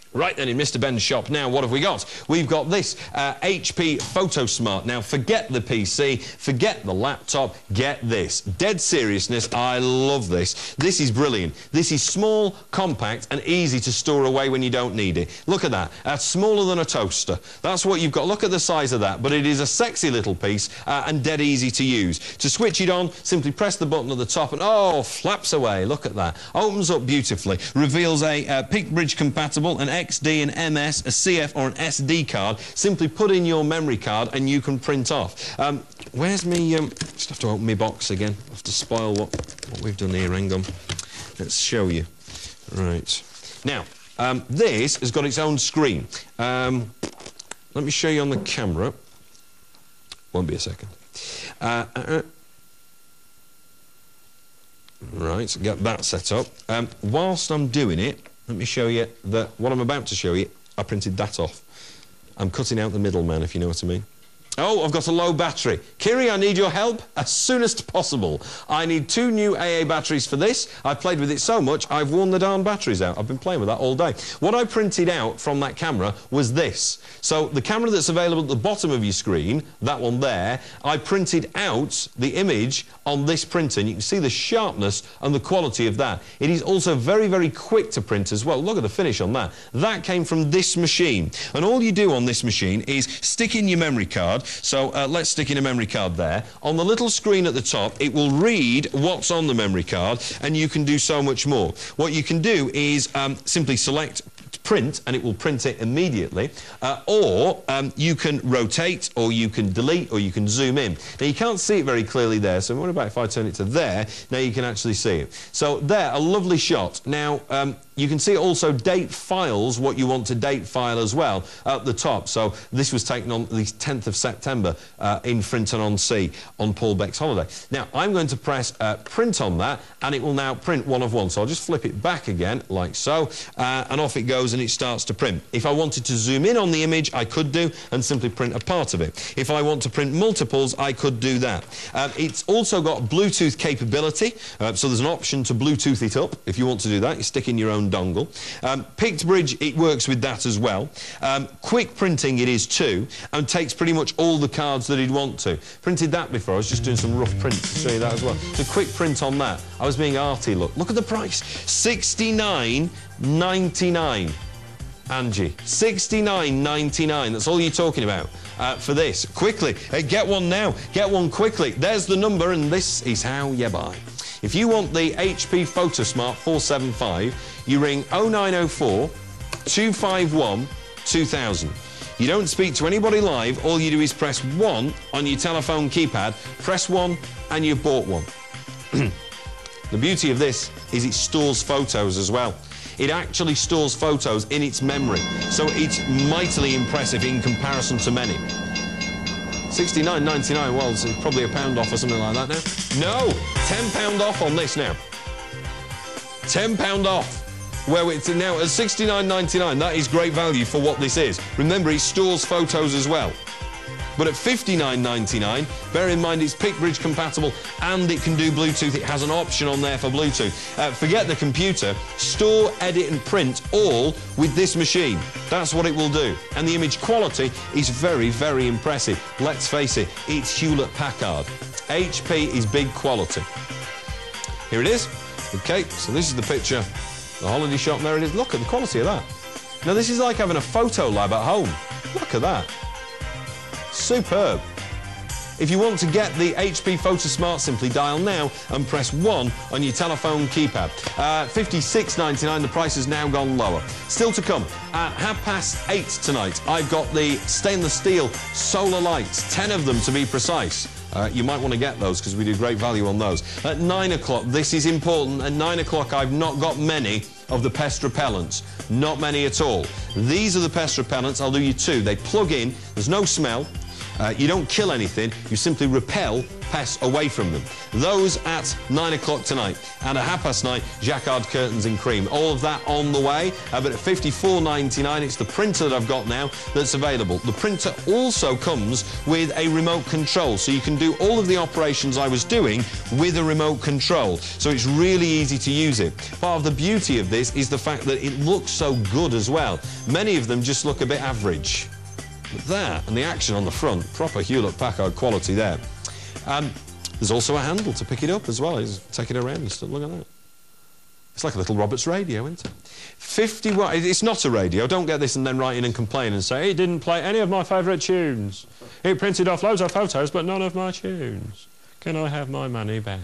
Right then, in Mr. Ben's shop now, what have we got? We've got this HP PhotoSmart. Now, forget the PC, forget the laptop, get this. Dead seriousness, I love this. This is brilliant. This is small, compact, and easy to store away when you don't need it. Look at that. That's smaller than a toaster. That's what you've got. Look at the size of that, but it is a sexy little piece and dead easy to use. To switch it on, simply press the button at the top and, oh, flaps away. Look at that. Opens up beautifully. Reveals a PicBridge compatible, an XD, an MS, a CF or an SD card. Simply put in your memory card and you can print off. Where's me... just have to open my box again. I have to spoil what we've done here. Hang on. Let's show you. Right. Now, this has got its own screen. Let me show you on the camera. Won't be a second. Right, so get that set up. Whilst I'm doing it, let me show you that what I'm about to show you, I printed that off. I'm cutting out the middleman, if you know what I mean. Oh, I've got a low battery. Kiri, I need your help as soon as possible. I need 2 new AA batteries for this. I've played with it so much, I've worn the darn batteries out. I've been playing with that all day. What I printed out from that camera was this. So the camera that's available at the bottom of your screen, that one there, I printed out the image on this printer, and you can see the sharpness and the quality of that. It is also very, very quick to print as well. Look at the finish on that. That came from this machine. And all you do on this machine is stick in your memory card. So let's stick in a memory card there. On the little screen at the top, it will read what's on the memory card, and you can do so much more. What you can do is simply select print, and it will print it immediately, or you can rotate, or you can delete, or you can zoom in. Now, you can't see it very clearly there, so what about if I turn it to there? Now you can actually see it. So there, a lovely shot. Now, you can see it also date files what you want to date file as well at the top. So this was taken on the 10th of September in Frinton-on-Sea on Paul Beck's holiday. Now, I'm going to press print on that, and it will now print one of one. So I'll just flip it back again, like so, and off it goes, and it starts to print. If I wanted to zoom in on the image, I could do, and simply print a part of it. If I want to print multiples, I could do that. It's also got Bluetooth capability, so there's an option to Bluetooth it up. If you want to do that, you stick in your own dongle. PicBridge, it works with that as well. Quick printing it is too, and takes pretty much all the cards that you'd want to. Printed that before. I was just doing some rough prints to show you that as well. So quick print on that. I was being arty. Look at the price. $69.99. Angie, $69.99. That's all you're talking about for this. Quickly, get one now. Get one quickly. There's the number, and this is how you buy. If you want the HP PhotoSmart 475, you ring 0904 251 2000. You don't speak to anybody live. All you do is press 1 on your telephone keypad. Press 1 and you've bought one. The beauty of this is it stores photos as well. It actually stores photos in its memory, so it's mightily impressive in comparison to many. $69.99, well, it's probably £1 off or something like that now. No, £10 off on this now. £10 off. Where it's now at $69.99, that is great value for what this is. Remember, it stores photos as well. But at $59.99, bear in mind it's PicBridge compatible and it can do Bluetooth. It has an option on there for Bluetooth. Forget the computer. Store, edit and print all with this machine. That's what it will do. And the image quality is very, very impressive. Let's face it, it's Hewlett-Packard. HP is big quality. Here it is. OK, so this is the picture. The holiday shop, there it is. Look at the quality of that. Now, this is like having a photo lab at home. Look at that. Superb. If you want to get the HP PhotoSmart, simply dial now and press 1 on your telephone keypad. $56.99, the price has now gone lower. Still to come, at 8:30 tonight, I've got the stainless steel solar lights, 10 of them to be precise. You might want to get those because we do great value on those. At 9 o'clock, this is important, at 9 o'clock I've not got many of the pest repellents. Not many at all. These are the pest repellents, I'll do you 2. They plug in, there's no smell. You don't kill anything, you simply repel pests away from them. Those at 9 o'clock tonight, and at 9:30, Jacquard curtains in cream. All of that on the way, but at £54.99, it's the printer that I've got now that's available. The printer also comes with a remote control, so you can do all of the operations I was doing with a remote control. So it's really easy to use it. Part of the beauty of this is the fact that it looks so good as well. Many of them just look a bit average. But that, and the action on the front, proper Hewlett-Packard quality there. There's also a handle to pick it up as well. Just take it around and stuff. Look at that. It's like a little Roberts radio, isn't it? 51. It's not a radio. Don't get this and then write in and complain and say, it didn't play any of my favourite tunes. It printed off loads of photos, but none of my tunes. Can I have my money back?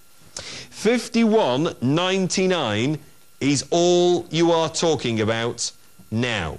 £51.99 is all you are talking about now.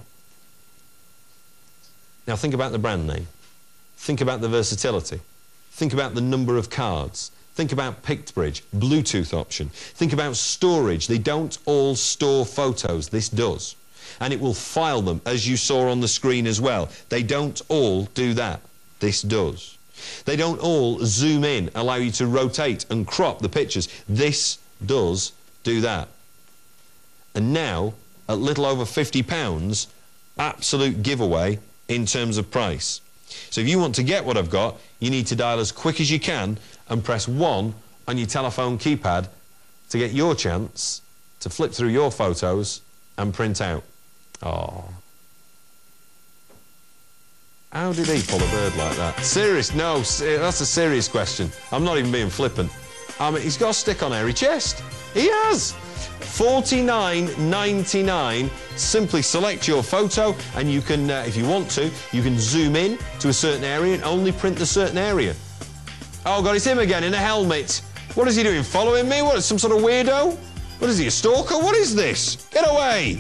Now think about the brand name. Think about the versatility. Think about the number of cards. Think about PictBridge, Bluetooth option. Think about storage. They don't all store photos. This does. And it will file them, as you saw on the screen as well. They don't all do that. This does. They don't all zoom in, allow you to rotate and crop the pictures. This does do that. And now, at little over £50, absolute giveaway in terms of price. So if you want to get what I've got, you need to dial as quick as you can and press 1 on your telephone keypad to get your chance to flip through your photos and print out. Oh. How did he pull a bird like that? Serious? No, that's a serious question. I'm not even being flippant. I mean, he's got a stick-on hairy chest. He has. £49.99. Simply select your photo and you can, if you want to, you can zoom in to a certain area and only print the certain area. Oh God, it's him again in a helmet. What is he doing, following me? What, some sort of weirdo? What is he, a stalker? What is this? Get away!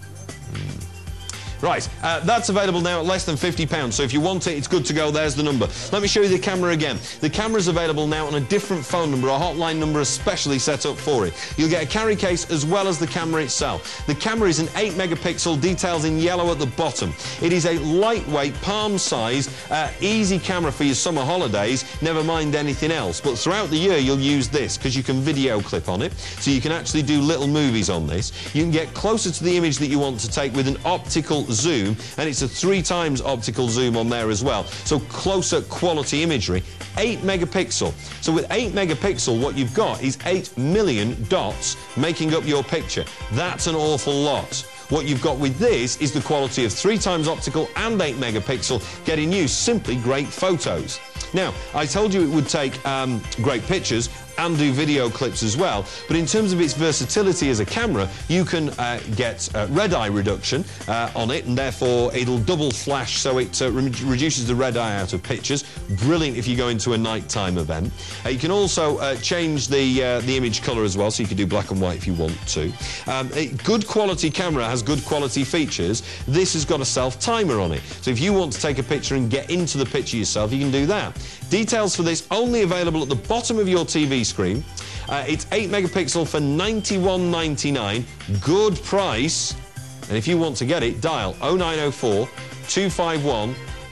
Right, that's available now at less than £50, so if you want it, it's good to go. There's the number. Let me show you the camera again. The camera's available now on a different phone number, a hotline number especially set up for it. You'll get a carry case as well as the camera itself. The camera is an 8-megapixel, details in yellow at the bottom. It is a lightweight, palm-sized, easy camera for your summer holidays, never mind anything else. But throughout the year, you'll use this because you can video clip on it, so you can actually do little movies on this. You can get closer to the image that you want to take with an optical zoom, and it's a 3 times optical zoom on there as well, so closer quality imagery. 8 megapixel. So with 8 megapixel, what you've got is 8 million dots making up your picture. That's an awful lot. What you've got with this is the quality of 3 times optical and 8 megapixel, getting you simply great photos. Now, I told you it would take great pictures and do video clips as well, but in terms of its versatility as a camera, you can get red eye reduction on it, and therefore it'll double flash, so it reduces the red eye out of pictures. Brilliant if you go into a nighttime event. You can also change the image colour as well, so you can do black and white if you want to. A good quality camera has good quality features. This has got a self-timer on it, so if you want to take a picture and get into the picture yourself, you can do that. Details for this only available at the bottom of your TV screen. It's 8 megapixel for £91.99. Good price. And if you want to get it, dial 0904 251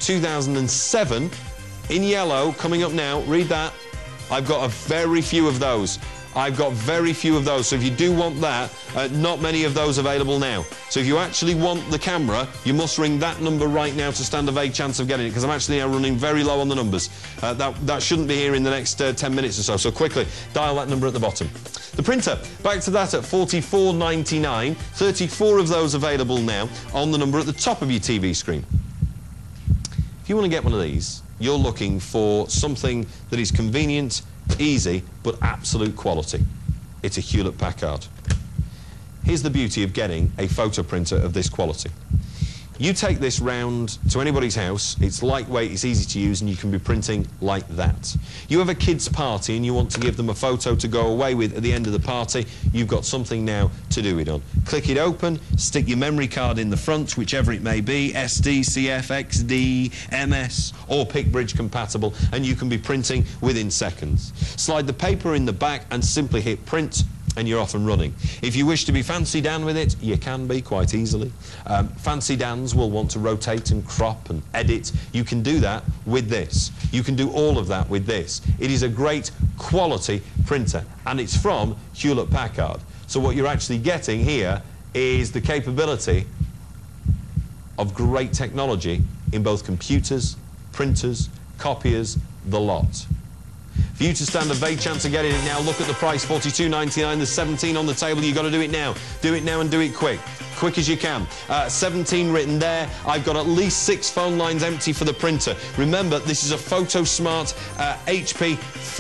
2007 in yellow, coming up now. Read that. I've got a very few of those. I've got very few of those, so if you do want that, not many of those available now. So if you actually want the camera, you must ring that number right now to stand a vague chance of getting it, because I'm actually now running very low on the numbers. That shouldn't be here in the next 10 minutes or so, so quickly, dial that number at the bottom. The printer, back to that at £44.99, 34 of those available now on the number at the top of your TV screen. If you want to get one of these, you're looking for something that is convenient, easy, but absolute quality. It's a Hewlett-Packard. Here's the beauty of getting a photo printer of this quality. You take this round to anybody's house, it's lightweight, it's easy to use, and you can be printing like that. You have a kid's party and you want to give them a photo to go away with at the end of the party, you've got something now to do it on. Click it open, stick your memory card in the front, whichever it may be, SD, CF, XD, MS, or PictBridge compatible, and you can be printing within seconds. Slide the paper in the back and simply hit print, and you're off and running. If you wish to be Fancy Dan with it, you can be quite easily. Fancy Dans will want to rotate and crop and edit. You can do that with this. You can do all of that with this. It is a great quality printer, and it's from Hewlett-Packard. So what you're actually getting here is the capability of great technology in both computers, printers, copiers, the lot. For you to stand a vague chance of getting it now, look at the price, $42.99. There's 17 on the table. You've got to do it now. Do it now and do it quick. Quick as you can. 17 written there. I've got at least 6 phone lines empty for the printer. Remember, this is a PhotoSmart HP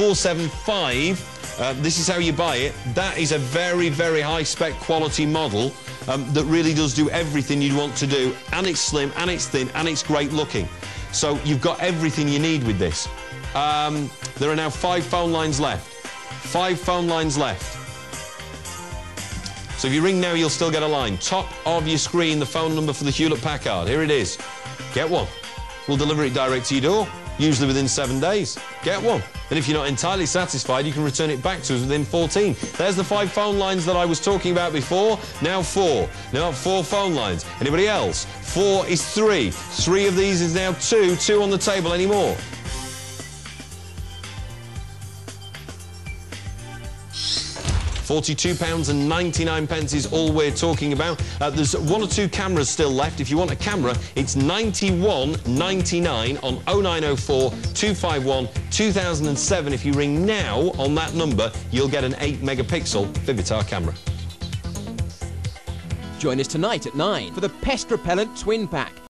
475. This is how you buy it. That is a very, very high-spec quality model that really does do everything you'd want to do. And it's slim, and it's thin, and it's great looking. So you've got everything you need with this. There are now 5 phone lines left. 5 phone lines left. So if you ring now, you'll still get a line. Top of your screen, the phone number for the Hewlett-Packard. Here it is. Get one. We'll deliver it direct to your door, usually within 7 days. Get one. And if you're not entirely satisfied, you can return it back to us within 14. There's the 5 phone lines that I was talking about before. Now 4. Now 4 phone lines. Anybody else? 4 is 3. 3 of these is now 2. 2 on the table. Any more? £42.99 is all we're talking about. There's 1 or 2 cameras still left. If you want a camera, it's £91.99 on 0904 251 2007. If you ring now on that number, you'll get an 8-megapixel Vivitar camera. Join us tonight at 9 for the Pest Repellent Twin Pack.